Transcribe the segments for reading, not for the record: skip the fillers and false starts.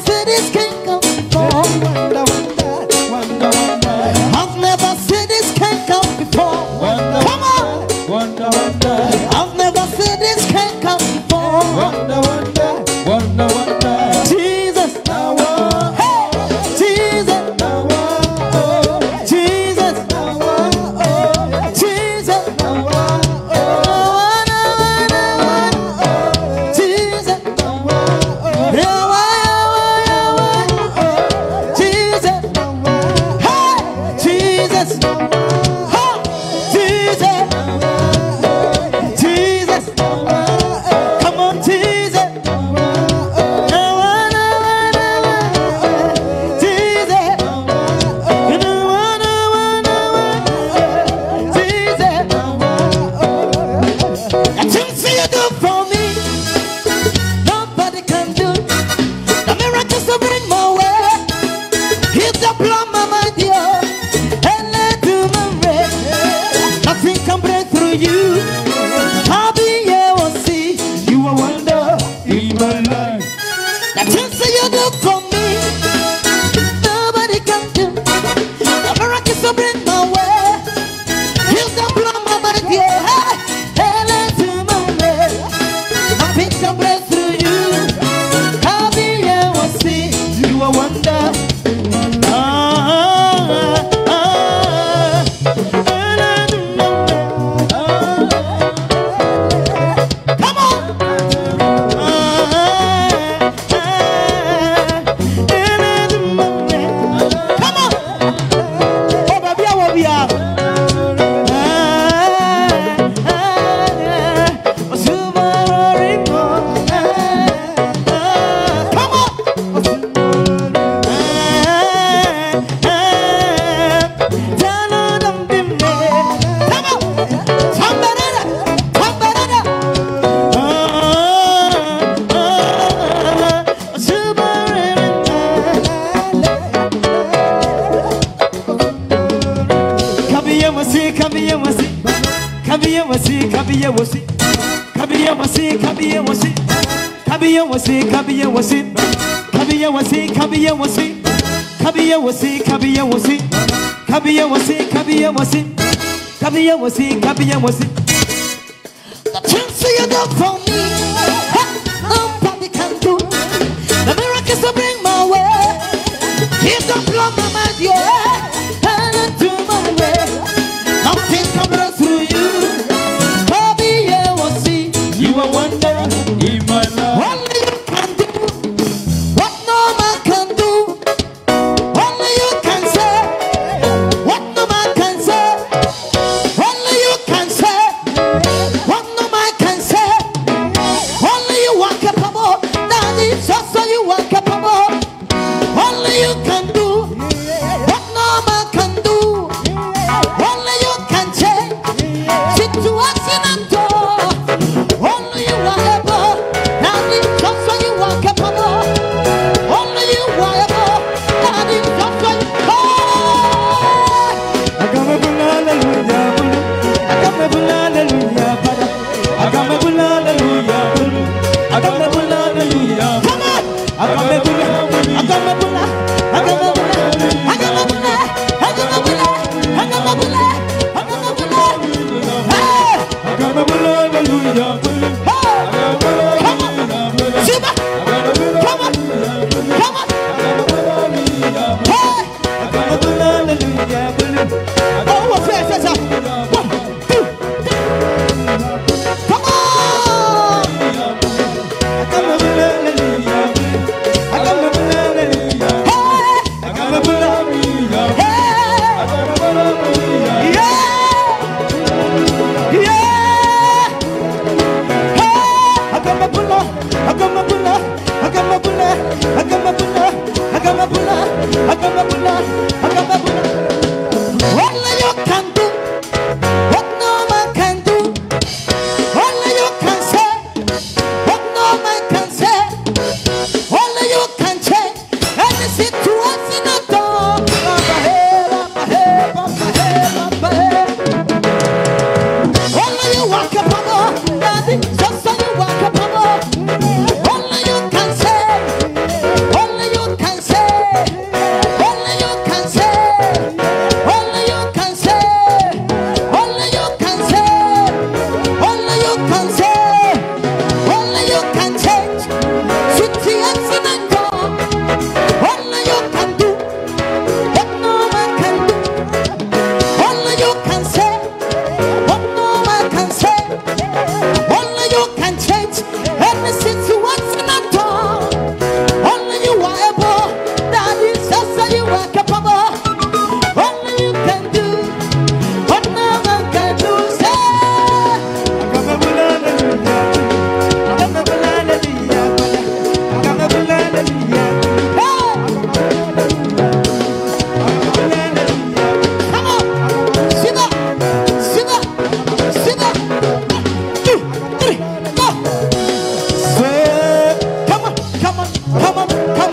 seen this king come before. Wonder, wonder, wonder. I've never seen this king come before. Wonder, Come on. wonder, wonder. I've never seen this king come before. Wonder, wonder, wonder, wonder. Jesus, Now, hey, Jesus, now, Jesus, Jesus, Jesus, Jesus, hey, Jesus, Jesus, come on, Jesus. The things you do for me, nobody can do. The miracles you bring my way, if don't blow my mind, yeah, and into my way, nothing can break through you. you are wonder in my life. Only you can do what no man can do. Only you can say what no man can say. Only you can say what no man can say. Only you are capable. That is just so you are capable. Only you can do what no man can do. Only you can change situation and door. Only you are able. That is just so you are capable. Only you are able. That is just so you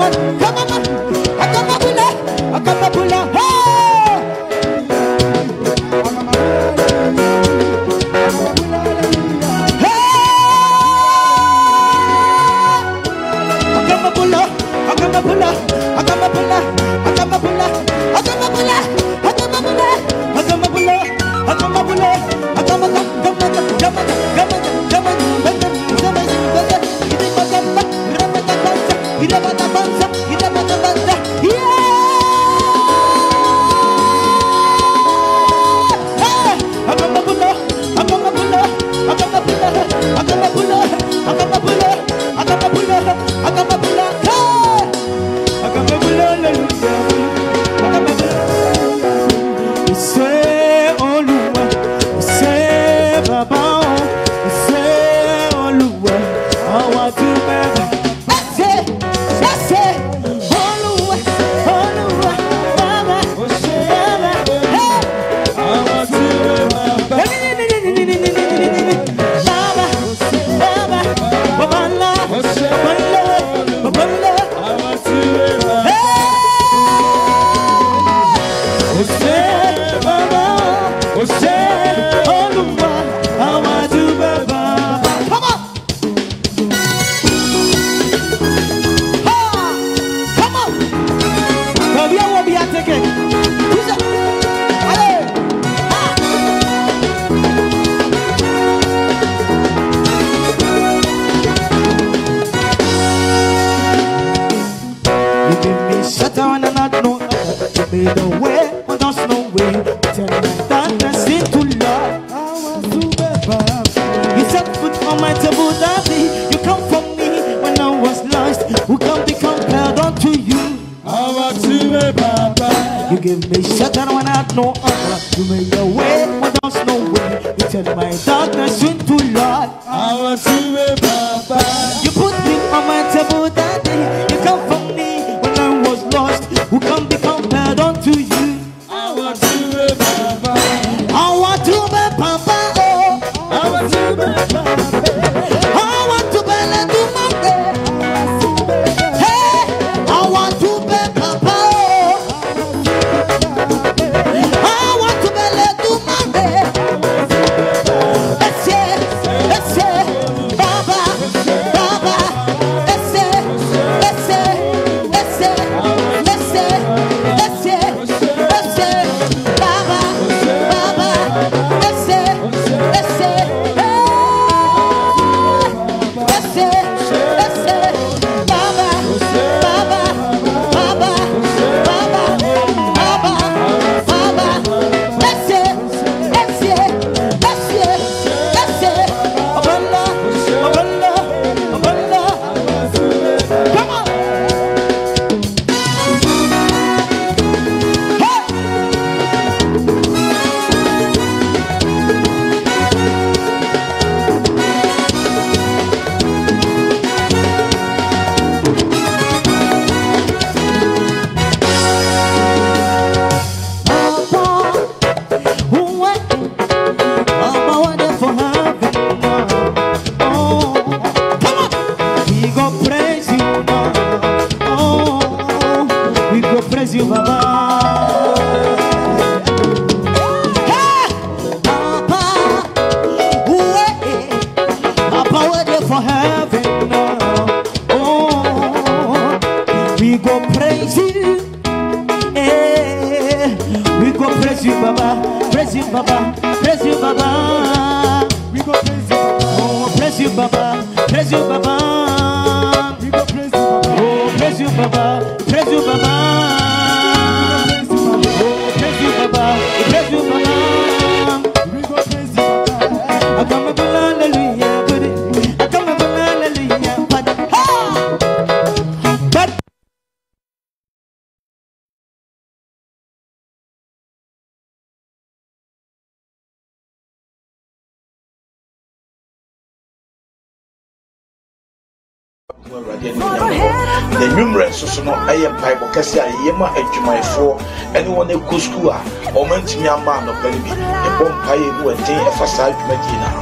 The numerous so I am Bible Cassia, Yema, and Jumai 4, anyone who school, or Mentimia man of baby, a bomb pie who attain a facade Medina.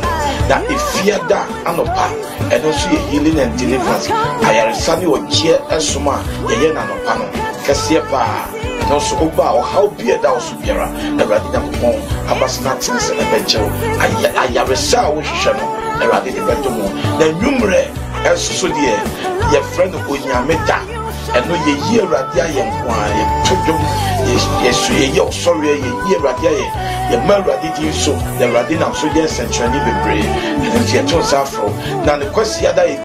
na efia da anopa eno so ye healing and deliverance ayaresa ne okie esoma ye na anopa no kese pa no so oba o how be da so biara Awurade Nyankopɔn abasna tinse na bechew ayaresa wo hwehwe no Awurade de bedomo na nwumre esoso de ye friend onyame da eno ye yi Awurade ayenkwa ye todom ye so ye sorry ye yi Awurade aye ye ma Awurade di so Awurade na so ye sentrani bebre na ye to safro na ne kwasi ada